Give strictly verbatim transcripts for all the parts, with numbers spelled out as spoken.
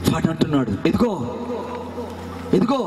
వాడు అంటున్నాడు, ఎదుగో ఎదుగో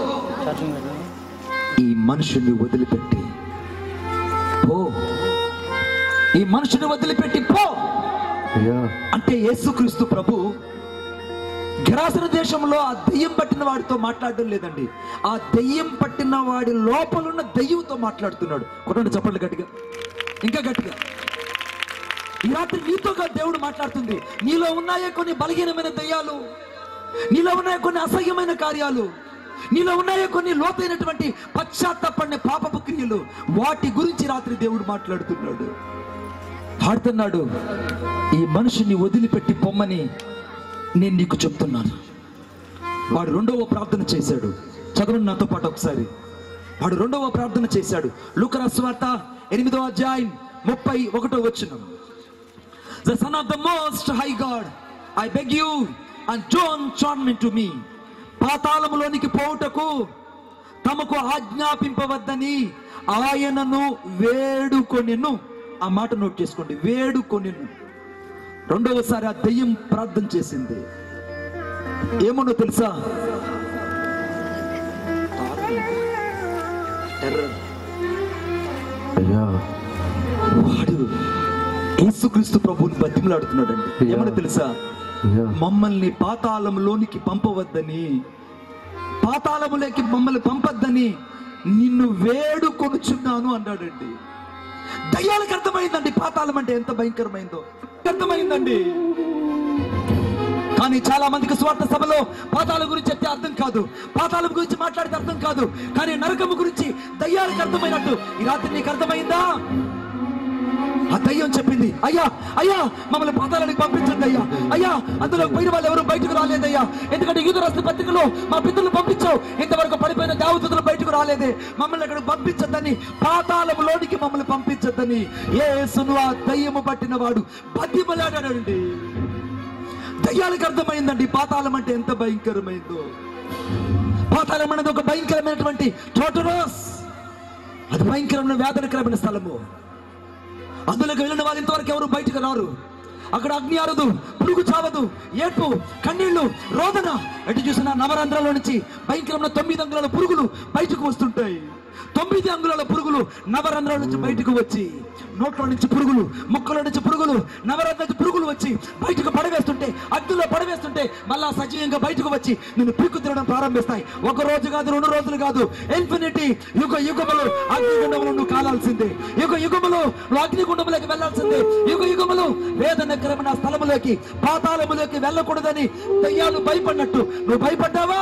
ఈ మనుషుని వదిలిపెట్టి పో, ఈ మనుషుని వదిలిపెట్టి పో అంటే యేసుక్రీస్తు ప్రభు గెరాసన దేశంలో ఆ దెయ్యం పట్టిన వాడితో మాట్లాడడం లేదండి, ఆ దెయ్యం పట్టిన వాడి లోపలున్న దెయ్యంతో మాట్లాడుతున్నాడు. కొట్టండి చప్పట్లు గట్టిగా, ఇంకా గట్టిగా. ఈ రాత్రి నీతోగా దేవుడు మాట్లాడుతుంది. నీలో ఉన్నాయే కొన్ని బలహీనమైన దెయ్యాలు, నీలో ఉన్నాయే కొన్ని అసహ్యమైన కార్యాలు, నీలో ఉన్నాయే కొన్ని లోతైనటువంటి పశ్చాత్తాపడిన పాపపు క్రియలు, వాటి గురించి రాత్రి దేవుడు మాట్లాడుతున్నాడు. పాడుతున్నాడు, ఈ మనిషిని వదిలిపెట్టి పొమ్మని నేను నీకు చెప్తున్నాను. వాడు రెండవ ప్రార్థన చేశాడు. చదవండి నాతో పాటు ఒకసారి. వాడు రెండవ ప్రార్థన చేశాడు. లూకా సువార్త ఎనిమిదవ అధ్యాయం ముప్పై ఒకటో వచనం. The Son of the Most High God, I beg you and don't torment to me. పాతాళములోనికి పోవుటకు తమకు ఆజ్ఞాపింపవద్దని ఆయనను వేడుకొనెను. ఆ మాట నోట్ చేసుకోండి, వేడుకొనెను. రెండవసారి ఆ దెయ్యం ప్రార్థన చేసింది. ఏమో తెలుసా? వాడు యేసుక్రీస్తు ప్రభువుని బతిమలాడుతున్నాడండి. ఏమన్నా తెలుసా? మమ్మల్ని పాతాళంలోనికి పంపవద్దని, పాతాళములోకి మమ్మల్ని పంపొద్దని నిన్ను వేడుకొనుచున్నాను అన్నాడండి. దయ్యాలకు అర్థమైందండి పాతాళం అంటే ఎంత భయంకరమైందో, అర్థమైందండి. కానీ చాలా మందికి స్వార్థ సభలో పాతాళం గురించి చెప్తే అర్థం కాదు, పాతాళం గురించి మాట్లాడితే అర్థం కాదు. కానీ నరకము గురించి దయ్యాలకు అర్థమైనట్టు ఈ రాత్రి నీకు అర్థమైందా? ఆ దయ్యం చెప్పింది, అయ్యా అయ్యా మమ్మల్ని పాతాళానికి పంపించండి అయ్యా, అయ్యా అందులో పోయిన వాళ్ళు ఎవరు బయటకు రాలేదయ్యా, ఎందుకంటే యూదు రాసిన పత్రికలో మా పితరులు పంపించావు, ఇంతవరకు పడిపోయిన దేవదూతలు బయటకు రాలేదే, మమ్మల్ని అక్కడ పంపించద్దని, పాతాళంలోనికి మమ్మల్ని పంపించద్దని యేసును ఆ దయ్యము పట్టిన వాడు బతిమలాడాడండి. దయ్యాలకు అర్థమైందండి పాతాళం అంటే ఎంత భయంకరమైందో. పాతాళం అనేది ఒక భయంకరమైనటువంటి టోటరోస్, అది భయంకరమైన వేదనకరమైన స్థలము. అందులోకి వెళ్ళిన వాళ్ళు ఇంతవరకు ఎవరు బయటకు రారు. అక్కడ అగ్ని ఆరదు, పురుగు చావదు, ఏడ్పు, కన్నీళ్లు, రోదన. ఎటు చూసిన నవరంధ్రాల నుంచి భయంకరమైన తొమ్మిది అంగుళాల పురుగులు బయటకు వస్తుంటాయి. తొమ్మిది అంగుళాల పురుగులు నవరంధ్రాల నుంచి బయటకు వచ్చి, నోట్లో నుంచి పురుగులు, ముక్కలో నుంచి పురుగులు, నవరంధ్రాల నుంచి పురుగులు వచ్చి బయటకు పడవేస్తుంటే, అగ్నిలో పడవేస్తుంటే మళ్ళా సజీవంగా బయటకు వచ్చి నిన్ను పీక్కు తినడం ప్రారంభిస్తాయి. ఒక రోజు కాదు, రెండు రోజులు కాదు, ఇన్ఫినిటీ యుగ యుగములు అగ్నిగుండములు నువ్వు కాలాల్సిందే, యుగ యుగములు నువ్వు అగ్నిగుండములోకి వెళ్లాల్సిందే, యుగ యుగములు వేదనకరమైన స్థలములోకి, పాతాళములోకి వెళ్ళకూడదని దయ్యాలు భయపడినట్టు నువ్వు భయపడ్డావా?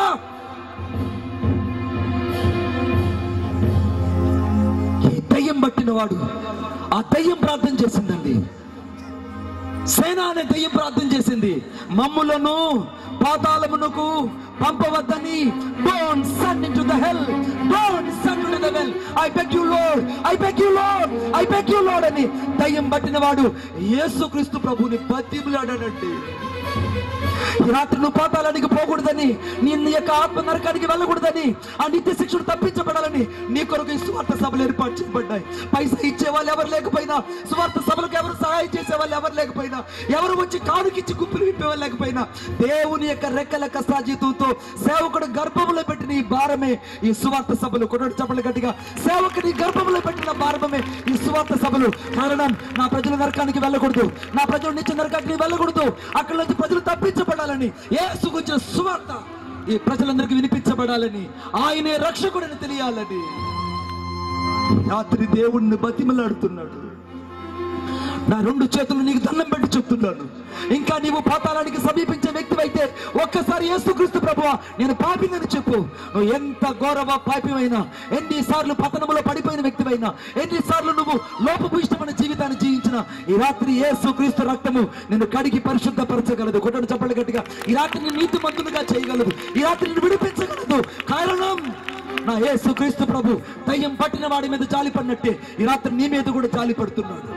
దయ్యం పట్టిన వాడు, ఆ దయ్యం ప్రార్థన చేసిందండి. సేన అనే దయ్యం ప్రార్థన చేసింది, మమ్ములను పాతాళమునకు పంపవద్దని. Don't send into the hell, don't send into the well. I beg you Lord, I beg you Lord, I beg you Lord అని దయ్యం పట్టిన వాడు యేసుక్రీస్తు ప్రభువుని బతిమలాడాడండి. ఈ రాత్రి నువ్వు పాతాళానికి పోకూడదని, నీ యొక్క ఆత్మ నరకానికి వెళ్ళకూడదని, ఆ నిత్య శిక్షను తప్పించబడాలని నీ కొరకు ఈ సువార్త సభలు ఏర్పాటు చేయబడ్డాయి. పైసా ఇచ్చే వాళ్ళు ఎవరు లేకపోయినా, సువార్త సభలకు ఎవరు సహాయం చేసే వాళ్ళు ఎవరు లేకపోయినా, ఎవరు వచ్చి కానుకిచ్చి గుప్పిలు విప్పేవాళ్ళు లేకపోయినా, దేవుని యొక్క రెక్కల కష్టాజీతంతో సేవకుడు గర్భంలో పెట్టిన ఈ భారమే ఈ సువార్త సభలు. కొనడు చెప్పలు గట్టిగా, సేవకుని గర్భంలో పెట్టిన భారమే ఈ సువార్త సభలు. కారణం, నా ప్రజలు నరకానికి వెళ్ళకూడదు, నా ప్రజలు నిత్య నరకానికి వెళ్ళకూడదు, అక్కడ నుంచి ప్రజలు తప్పించబడాలని, యేసు గురించిన సువార్త ఈ ప్రజలందరికీ వినిపించబడాలని, ఆయనే రక్షకుడని తెలియాలని రాత్రి దేవుణ్ణి బతిమలాడుతున్నాడు. నా రెండు చేతులు నీకు దండం పెట్టి చెప్తున్నాను, ఇంకా నీవు పాతాళానికి సమీపించే వ్యక్తివైతే ఒక్కసారి యేసుక్రీస్తు ప్రభువా నేను పాపినని చెప్పు. నువ్వు ఎంత గౌరవ పాపివైనా, ఎన్నిసార్లు పతనములో పడిపోయిన వ్యక్తివైనా, ఎన్నిసార్లు నువ్వు లోపభూయిష్టమైన జీవితాన్ని జీవించిన, ఈ రాత్రి యేసుక్రీస్తు రక్తము నిన్ను కడిగి పరిశుద్ధపరచగలదు. కొట్టడు చెప్పలు గట్టిగా, ఈ రాత్రి నిన్ను నీతిమంతులుగా చేయగలదు, ఈ రాత్రి నిన్ను విడిపించగలదు. కారణం, నా యేసుక్రీస్తు ప్రభు దయ్యం పట్టిన వాడి మీద జాలి పడినట్టే ఈ రాత్రి నీ మీద కూడా జాలి పడుతున్నాడు.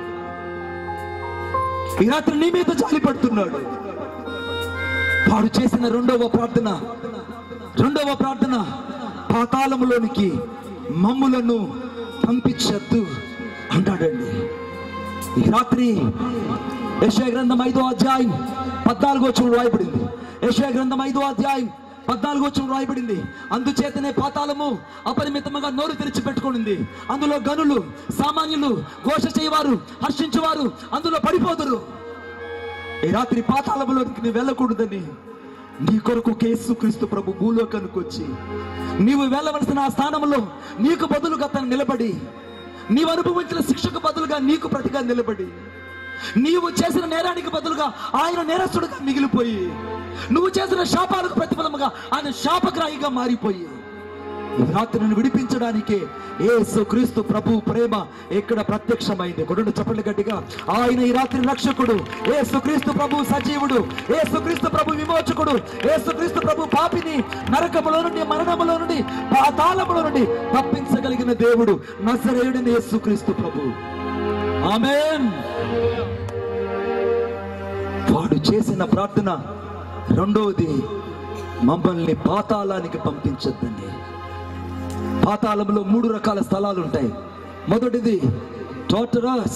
ఈ రాత్రి నీ మీద జాలి పడుతున్నాడు. వాడు చేసిన రెండవ ప్రార్థన, రెండవ ప్రార్థన పాతాళములోనికి మమ్ములను పంపించద్దు అంటాడండి. ఈ రాత్రి యెషయా గ్రంథం ఐదో అధ్యాయం పద్నాలుగు వచనం రాయబడింది. యెషయా గ్రంథం ఐదో అధ్యాయం పద్నాలుగు వచనం రాయబడింది. అందుచేతనే పాతాళము అపరిమితముగా నోరు తెరిచి పెట్టుకోనింది. అందులో గనులు, సామాన్యులు, ఘోష చేయవారు, హర్షించువారు అందులో పడిపోదురు. ఈ రాత్రి పాతాళములోకి నీవు వెళ్ళకూడదని నీ కొరకు యేసుక్రీస్తు ప్రభు భూలోకానికి వచ్చి నీవు వెళ్ళవలసిన ఆ స్థానంలో నీకు బదులుగా తను నిలబడి, నీవు అనుభవించిన శిక్షకు బదులుగా నీకు ప్రతిగా నిలబడి, నీవు చేసిన నేరానికి బదులుగా ఆయన నేరస్తుడుగా మిగిలిపోయి, నువ్వు చేసిన శాపాలకు ప్రతిఫలముగా ఆయన శాపగ్రాహిగా మారిపోయి, రాత్రిని విడిపించడానికే యేసుక్రీస్తు ప్రభు ప్రేమ ఇక్కడ ప్రత్యక్షమైంది. కొడుకు చెప్పండి గట్టిగా, ఆయన ఈ రాత్రి రక్షకుడు, యేసుక్రీస్తు ప్రభు సజీవుడు, యేసుక్రీస్తు ప్రభు విమోచకుడు, యేసుక్రీస్తు ప్రభు పాపిని నరకములో నుండి, మరణములో నుండి, పాతాళములో నుండి తప్పించగలిగిన దేవుడు నజరేయుడైన యేసుక్రీస్తు ప్రభు. ఆమేన్. వాడు చేసిన ప్రార్థన రెండవది, మమ్మల్ని పాతాళానికి పంపించొద్దండి. పాతాళంలో మూడు రకాల స్థలాలు ఉంటాయి. మొదటిది టోటరస్.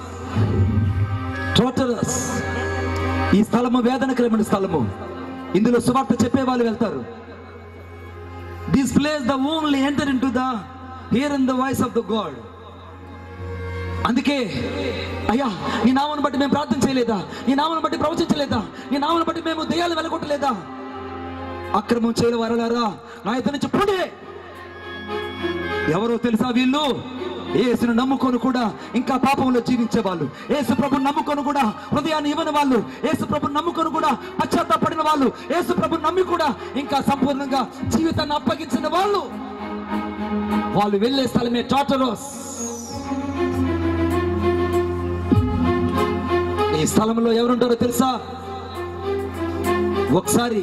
టోటరస్ ఈ స్థలము వేదనకరమైన స్థలము. ఇందులో సువార్త చెప్పే వాళ్ళు వెళ్తారు. This place the only enter into the hear in the voice of the God. అందుకే అయ్యా నీ నామను బట్టి మేము ప్రార్థన చేయలేదా, నీ నామను బట్టి ప్రవచించలేదా, నీ నామను బట్టి మేము దెయ్యాలు వెళ్ళగొట్టలేదా? అక్రమం చేయని వారలారా నా ఇద్దరి నుంచి పోండి. ఎవరో తెలుసా? వీళ్ళు యేసును నమ్ముకొని కూడా ఇంకా పాపంలో జీవించే వాళ్ళు, యేసు ప్రభుని నమ్ముకొని కూడా హృదయాన్ని ఇవ్వని వాళ్ళు, యేసు ప్రభుని నమ్ముకొని కూడా పశ్చాత్తాపడిన వాళ్ళు, యేసు ప్రభుని నమ్మి కూడా ఇంకా సంపూర్ణంగా జీవితాన్ని అప్పగించిన వాళ్ళు. వాళ్ళు వెళ్ళే స్థలమే టాటరోస్. ఈ స్థలంలో ఎవరుంటారో తెలుసా? ఒకసారి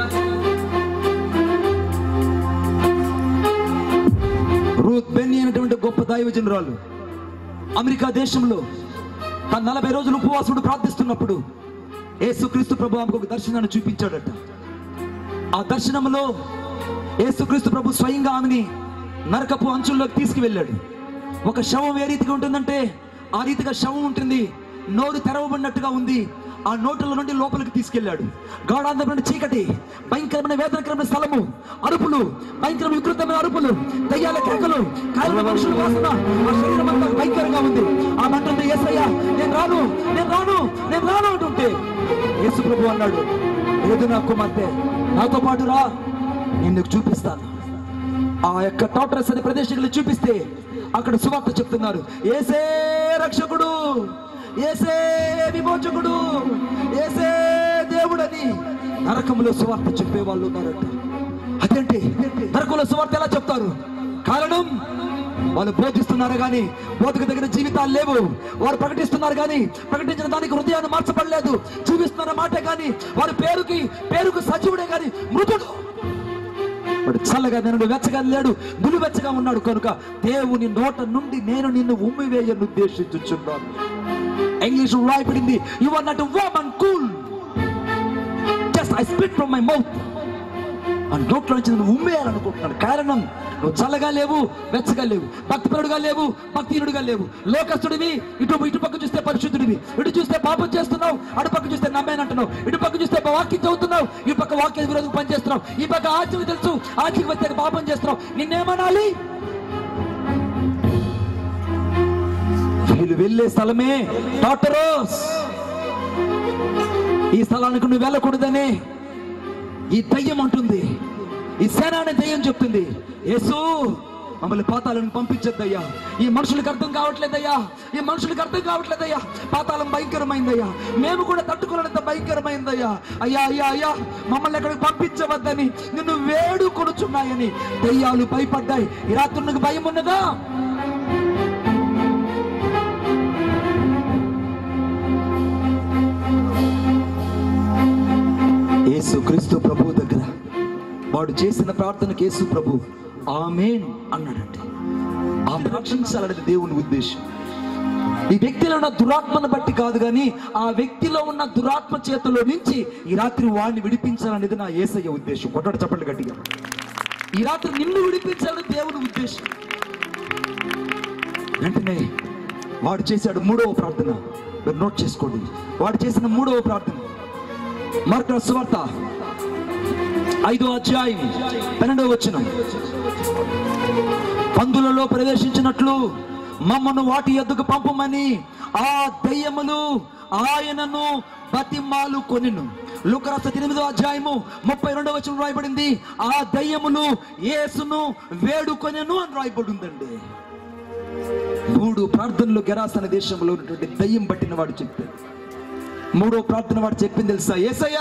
రూత్ బెన్నీ అనేటువంటి గొప్ప దైవజనురాలు అమెరికా దేశంలో తన నలభై రోజులు ఉపవాసుడు ప్రార్థిస్తున్నప్పుడు యేసుక్రీస్తు ప్రభు ఆమెకు ఒక దర్శనాన్ని చూపించాడట. ఆ దర్శనంలో యేసుక్రీస్తు ప్రభు స్వయంగా ఆమెని నరకపు అంచుల్లోకి తీసుకువెళ్ళాడు. ఒక శవం ఏ రీతిగా ఉంటుందంటే ఆ రీతిగా శవం ఉంటుంది, నోరు తెరవబడినట్టుగా ఉంది. ఆ నోట్ల నుండి లోపలికి తీసుకెళ్లాడు. గాఢాంధమైన చీకటి, భయంకరమైన వేదనకరమైన స్థలము, అరుపులు, భయంకరమైన వికృతమైన అరుపులు, దయ్యాల కేకలు, కాలిన మనుషుల వాసన, ఆ శరీరం అంతా భయంకరంగా ఉంది. ఆ మంటుంది, యేసయ్యా నేను రాను, నేను రాను, నేను రాను అంటుంటే యేసు ప్రభు అన్నాడు, లేదు నా కుమార్తె, నాతో పాటు రా, నేను నీకు చూపిస్తాను. ఆ యొక్క టాటరస్ అనే ప్రదేశంలో చూపిస్తే అక్కడ సువార్త చెప్తున్నారు, యేసే రక్షకుడు, యేసే విమోచకుడు, యేసే దేవుడని నరకంలో సువార్త చెప్పే వాళ్ళు ఉన్నారట. అదేంటి నరకంలో సువార్త ఎలా చెప్తారు? కారణం వాళ్ళు బోధిస్తున్నారు కానీ బోధకు దగ్గర జీవితాలు లేవు. వారు ప్రకటిస్తున్నారు కానీ ప్రకటించిన దానికి హృదయాన్ని మార్చబడలేదు. జీవిస్తున్న మాట కానీ వారి పేరుకి పేరుకు సజీవుడే కానీ మృతుడు. వాడు చల్లగా నేను వెచ్చగా లేడు, నులివెచ్చగా ఉన్నాడు. కనుక దేవుని నోట నుండి నేను నిన్ను ఉమ్మివేయను ఉద్దేశించుచున్నాను. ఇంగ్లీష్ రాయబడింది, you are not warm and cool, just I spit from my mouth. ఆ నోట్లో నుంచి నువ్వు ఉమ్మేయాలనుకుంటున్నాను. కారణం నువ్వు చల్లగా లేవు, వెచ్చగా లేవు, భక్తిపరుడుగా లేవు, భక్తిహీనుడుగా లేవు. లోకస్తుడివి, ఇటు ఇటు పక్క చూస్తే పరిశుద్ధుడివి, ఇటు చూస్తే పాపం చేస్తున్నావు, అటు పక్క చూస్తే నమ్మేనంటున్నావు, ఇటు పక్క చూస్తే వాక్యం చదువుతున్నావు, ఈ పక్క వాక్య విరోధం పనిచేస్తున్నావు, ఈ పక్క ఆచరణ తెలుసు, ఆచరణ వ్యక్తిగా పాపం చేస్తున్నావు. నిన్నేమనాలి? వీళ్ళు వెళ్ళే స్థలమే టాటరోస్. ఈ స్థలానికి నువ్వు వెళ్ళకూడదని ఈ దయ్యం అంటుంది, ఈ సేన అనే దయ్యం చెప్తుంది, యేసు మమ్మల్ని పాతాళానికి పంపించద్దయ్యా, ఈ మనుషులకు అర్థం కావట్లేదయ్యా, ఈ మనుషులకు అర్థం కావట్లేదయ్యా, పాతాళం భయంకరమైందయ్యా, మేము కూడా తట్టుకోలేనంత భయంకరమైందయ్యా, అయ్యా అయ్యా అయ్యా మమ్మల్ని ఎక్కడికి పంపించవద్దని నిన్ను వేడుకొనుచున్నాయని దయ్యాలు భయపడ్డాయి. ఈ రాత్రి నీకు భయం ఉన్నదా? యేసు క్రీస్తు ప్రభు దగ్గర వాడు చేసిన ప్రార్థనకు యేసు ప్రభు ఆమేన్ అన్నాడంటే ఆమె రక్షించాలనేది దేవుని ఉద్దేశం. ఈ వ్యక్తిలో ఉన్న దురాత్మను బట్టి కాదు కానీ ఆ వ్యక్తిలో ఉన్న దురాత్మ చేతిలో నుంచి ఈ రాత్రి వాడిని విడిపించాలనేది నా యేసయ్య ఉద్దేశం. కొట్టడు చెప్పండి గట్టిగా. ఈ రాత్రి నిన్ను విడిపించాలని దేవుని ఉద్దేశం. వెంటనే వాడు చేశాడు మూడవ ప్రార్థన. మీరు నోట్ చేసుకోండి. వాడు చేసిన మూడవ ప్రార్థన, మార్కు సువార్త ఐదో అధ్యాయం పన్నెండవ వచనం, పందులలో ప్రవేశించినట్లు మమ్మను వాటి యొద్దకు పంపమని ఆ దయ్యములు ఆయనను బతిమాలు కొనెను. లూకా రాసిన ఎనిమిదో అధ్యాయము ముప్పై రెండవ వచనం రాయబడింది, ఆ దయ్యములు యేసును వేడుకొనెను అని రాయబడి ఉందండి. మూడు ప్రార్థనలు గెరాసన దేశంలో ఉన్నటువంటి దయ్యం పట్టిన వాడు చెప్పాడు. మూడో ప్రార్థన వాడు చెప్పింది తెలుసా? యేసయ్యా,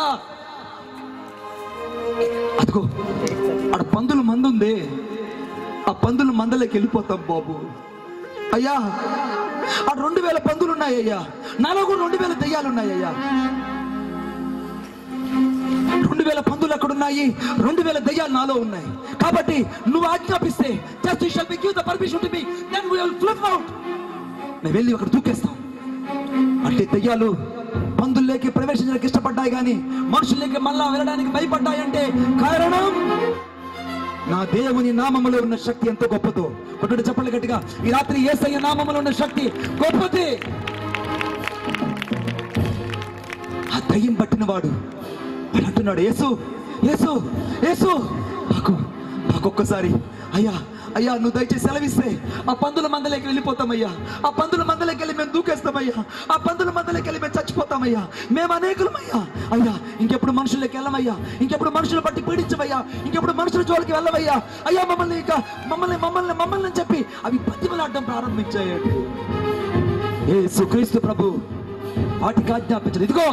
అదిగో ఆడ పందుల మందు ఉంది, ఆ పందుల మందలోకి వెళ్ళిపోతాం బాబు. అయ్యా ఆ రెండు వేల పందులు ఉన్నాయ్యా, నాలో కూడా రెండు వేల దయ్యాలు ఉన్నాయ్యా. రెండు వేల పందులు అక్కడున్నాయి, రెండు వేల దయ్యాలు నాలో ఉన్నాయి. కాబట్టి నువ్వు ఆజ్ఞాపిస్తే just you shall be give the permission to me, then we will flip out. నేను వెళ్ళి అక్కడ దూకేస్తాం. అంటే దయ్యాలు పందుల్లోకి ప్రవేశించడానికి ఇష్టపడ్డాయి కానీ మనుషుల్లోకి మళ్ళా వెళ్ళడానికి భయపడ్డాయంటే కారణం నా దేవుని నామములో ఉన్న శక్తి ఎంత గొప్పదో. ఒకటి చెప్పండి గట్టిగా, ఈ రాత్రి యేసయ్య నామములో ఉన్న శక్తి గొప్పది. ఆ దయ్యం పట్టిన వాడు వాడు అంటున్నాడు, యేసు యేసు యేసు నాకు నాకొక్కసారి అయ్యా అయ్యా నువ్వు దయచేసి సెలవిస్తే ఆ పందుల మందలోకి వెళ్ళిపోతామయ్యా, ఆ పందుల మందలోకి వెళ్ళి మేము దూకేస్తామయ్యా, ఆ పందుల మందలోకి వెళ్ళి మేము చచ్చిపోతామయ్యా, మేము అనేకులమయ్యా. అయ్యా ఇంకెప్పుడు మనుషులకి వెళ్ళమయ్యా, ఇంకెప్పుడు మనుషులు బట్టి పీడించవయ్యా, ఇంకెప్పుడు మనుషుల జోలికి వెళ్ళవయ్యా. అయ్యా మమ్మల్ని ఇంకా మమ్మల్ని మమ్మల్ని మమ్మల్ని అని చెప్పి అవి బతిమలాడడం ప్రారంభించాయండి. యేసుక్రీస్తు ప్రభు వాటికి ఆజ్ఞాపించదు, ఇదిగో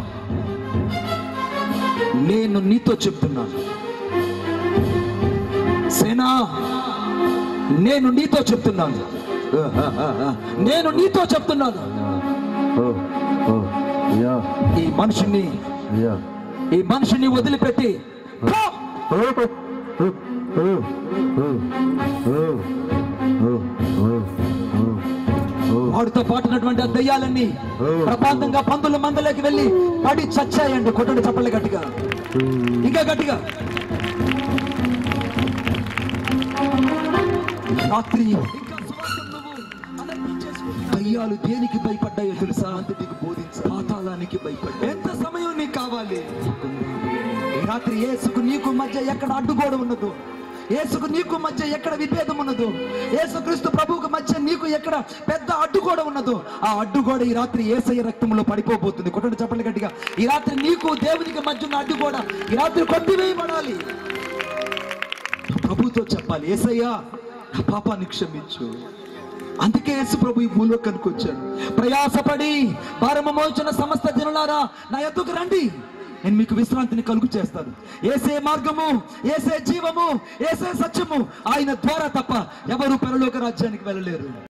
నేను నీతో చెప్తున్నాను సేనా, నేను నీతో చెప్తున్నాను, నేను నీతో చెప్తున్నాను. ఈ మనిషిని ఈ మనిషిని వదిలిపెట్టి వాడితో పాటున్నటువంటి ఆ దయ్యాలన్నీ ప్రపాతంగా పందుల మందలోకి వెళ్ళి పడి చచ్చాయండి. కొట్టండి చప్పలు గట్టిగా, ఇంకా గట్టిగా. రాత్రి దయ్యాలు దేనికి భయపడ్డాయో తెలుసా? అంతటికి బోధించు, పాతాళానికి భయపడ్డా. ఎంత సమయం నీకు కావాలి? రాత్రి యేసుకు నీకు మధ్య ఎక్కడ అడ్డుగోడ ఉన్నదో, యేసుకు నీకు మధ్య ఎక్కడ విభేదం ఉన్నదో, యేసుక్రీస్తు ప్రభువుకు మధ్య నీకు ఎక్కడ పెద్ద అడ్డుగోడ ఉన్నదో, ఆ అడ్డుగోడ ఈ రాత్రి యేసయ్య రక్తంలో పడిపోబోతుంది. కొట్టండి చెప్పండి గట్టిగా, ఈ రాత్రి నీకు దేవునికి మధ్య ఉన్న అడ్డుగోడ ఈ రాత్రి కొట్టివేయబడాలి. ప్రభుతో చెప్పాలి, యేసయ్యా నా పాపాన్ని క్షమించు. అందుకే యేసు ప్రభు ఈ భూలోకానికి వచ్చాడు. ప్రయాసపడి భారము మోచిన సమస్త జనులారా నా యొద్దకు రండి, నేను మీకు విశ్రాంతిని కలుగు చేస్తాను. యేసే మార్గము, యేసే జీవము, యేసే సత్యము, ఆయన ద్వారా తప్ప ఎవరు పరలోక రాజ్యానికి వెళ్ళలేరు.